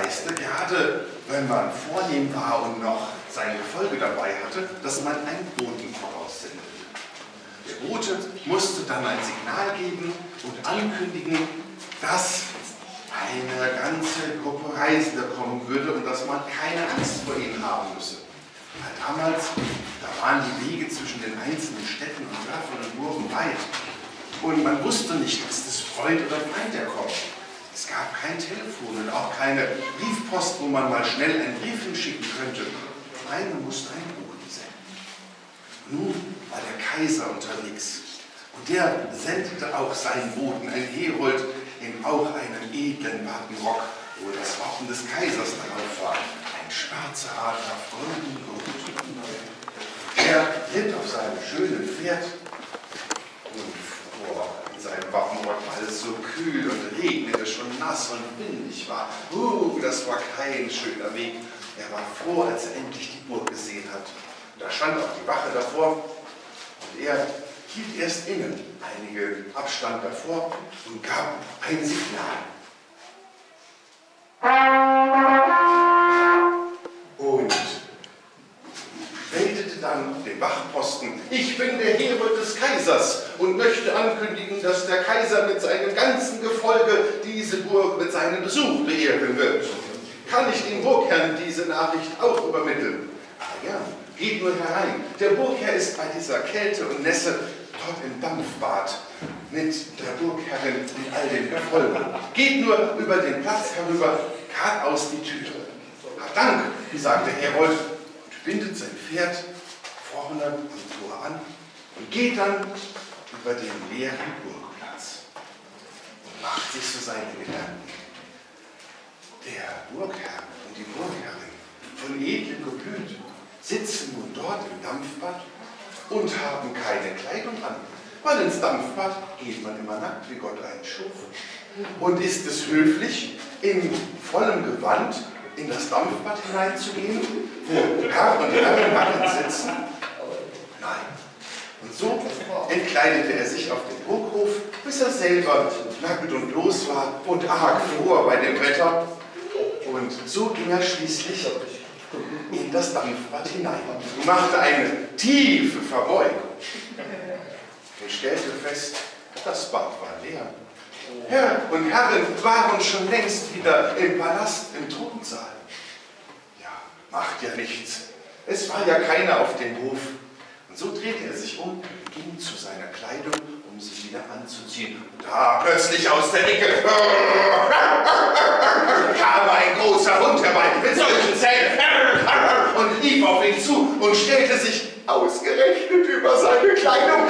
weißt du, gerade wenn man vornehm war und noch sein Gefolge dabei hatte, dass man einen Boten voraussendete. Der Bote musste dann ein Signal geben und ankündigen, dass eine ganze Gruppe Reisender kommen würde und dass man keine Angst vor ihnen haben müsse. Weil damals, da waren die Wege zwischen den einzelnen Städten und Dörfern und Burgen weit. Und man wusste nicht, ist es Freund oder Feind, der kommt. Es gab kein Telefon und auch keine Briefpost, wo man mal schnell einen Brief hinschicken könnte. Nein, man musste einen Boten senden. Nun war der Kaiser unterwegs. Und der sendete auch seinen Boten, einen Herold, in auch einen edlen Wagenrock, wo das Wappen des Kaisers darauf war. Ein schwarzer Adler auf goldenem Grund. Er ritt auf seinem schönen Pferd und in seinem Wappenrock war es so kühl und regnete, schon nass und windig war. Das war kein schöner Weg. Er war froh, als er endlich die Burg gesehen hat. Da stand auch die Wache davor und er hielt erst inne, einige Abstand davor und gab ein Signal. Und meldete dann den Wachposten: Ich bin der Herold des Kaisers und möchte ankündigen, dass der Kaiser mit seinem ganzen Gefolge diese Burg mit seinem Besuch beehren wird. Kann ich dem Burgherrn diese Nachricht auch übermitteln? Ah ja, geht nur herein. Der Burgherr ist bei dieser Kälte und Nässe dort im Dampfbad mit der Burgherrin und all dem Gefolge. Geht nur über den Platz herüber, geradeaus die Tür. Hab Dank, sagte Herold, und bindet sein Pferd vorne am Tor an und geht dann über den leeren Burgplatz und macht sich so seine Gedanken. Der Burgherr und die Burgherrin, von edlem Geblüt, sitzen nun dort im Dampfbad und haben keine Kleidung an, weil ins Dampfbad geht man immer nackt, wie Gott einen schuf. Und ist es höflich, in vollem Gewand in das Dampfbad hineinzugehen, wo Herr und Herrin nackt sitzen? Nein. Und so entkleidete er sich auf den Burghof, bis er selber nackt und bloß war und arg fror bei dem Wetter. Und so ging er schließlich in das Dampfbad hinein und machte eine tiefe Verbeugung und stellte fest, das Bad war leer. Herr und Herrin waren schon längst wieder im Palast, im Thronsaal. Ja, macht ja nichts. Es war ja keiner auf dem Hof. Und so drehte er sich um, ging zu seiner Kleidung, um sich wieder anzuziehen. Da plötzlich aus der Ecke kam ein großer Hund herbei mit solchen Zähnen und lief auf ihn zu und stellte sich ausgerechnet über seine Kleidung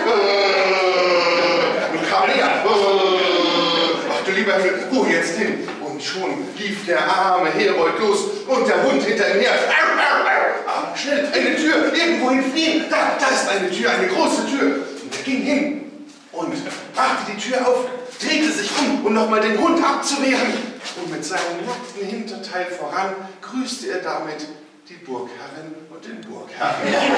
und kam näher. Ach du lieber Himmel, wo jetzt hin? Und schon lief der arme Herold los und der Hund hinter ihm her. Schnell, eine Tür, irgendwohin fliehen. Da ist eine Tür, eine große Tür. Und er ging hin und machte die Tür auf, drehte sich um nochmal den Hund abzuwehren. Und mit seinem nackten Hinterteil voran grüßte er damit die Burgherrin und den Burgherrn.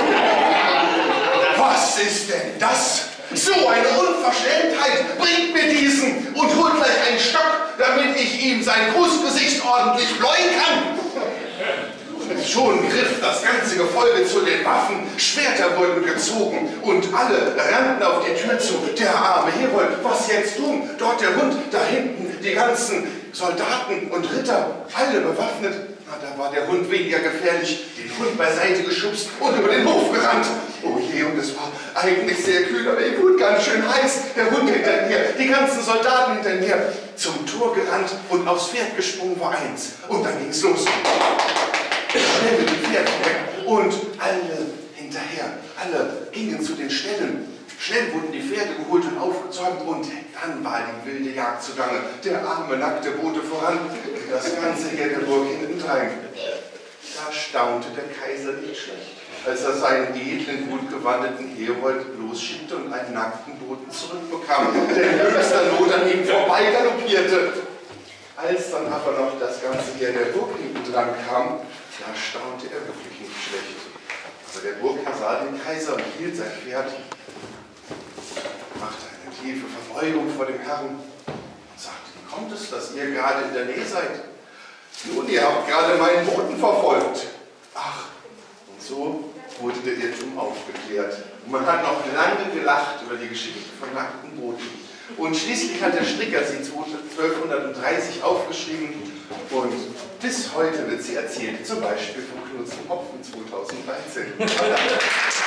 Was ist denn das? So eine Unverschämtheit! Bringt mir diesen und holt gleich einen Stock, damit ich ihm sein Grußgesicht ordentlich bläuen kann. Schon griff das ganze Gefolge zu den Waffen, Schwerter wurden gezogen und alle rannten auf die Tür zu. Der arme Herold, was jetzt tun? Dort der Hund, da hinten die ganzen Soldaten und Ritter, alle bewaffnet. Na, da war der Hund weniger gefährlich, den Hund beiseite geschubst und über den Hof gerannt. Oh je, und es war eigentlich sehr kühl, aber ihm wurde ganz schön heiß. Der Hund hinter mir, die ganzen Soldaten hinter mir, zum Tor gerannt und aufs Pferd gesprungen war eins. Und dann ging's los. Schnell mit dem Pferd weg und alle hinterher. Alle gingen zu den Ställen. Schnell wurden die Pferde geholt und aufgezäumt und dann war die wilde Jagd zugange. Der arme, nackte Bote voran, das ganze Heer der Burg hintendrein. Da staunte der Kaiser nicht schlecht, als er seinen edlen, gut gewandeten Herold losschickte und einen nackten Boten zurückbekam, der in höchster Not an ihm vorbei galoppierte. Als dann aber noch das ganze Heer der Burg hintendran kam, da staunte er wirklich nicht schlecht. Aber der Burgherr sah den Kaiser und hielt sein Pferd, machte eine tiefe Verbeugung vor dem Herrn und sagte: Wie kommt es, dass ihr gerade in der Nähe seid? Nun, ihr habt gerade meinen Boten verfolgt. Ach, und so wurde der Irrtum aufgeklärt. Und man hat noch lange gelacht über die Geschichte von nackten Booten. Und schließlich hat der Stricker sie 1230 aufgeschrieben und bis heute wird sie erzählt, zum Beispiel von Knudsen Hopfen 2013.